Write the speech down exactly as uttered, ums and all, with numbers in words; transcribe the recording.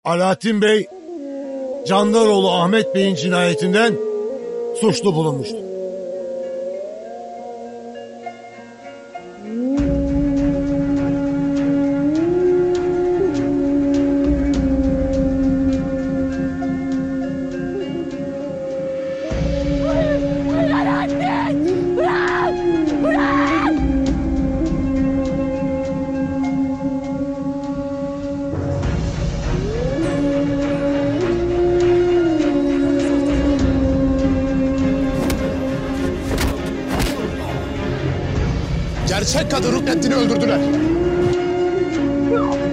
Alaaddin Bey, Candaroğlu Ahmet Bey'in cinayetinden suçlu bulunmuştur. Gerçek kadın Ruknettin'i öldürdüler.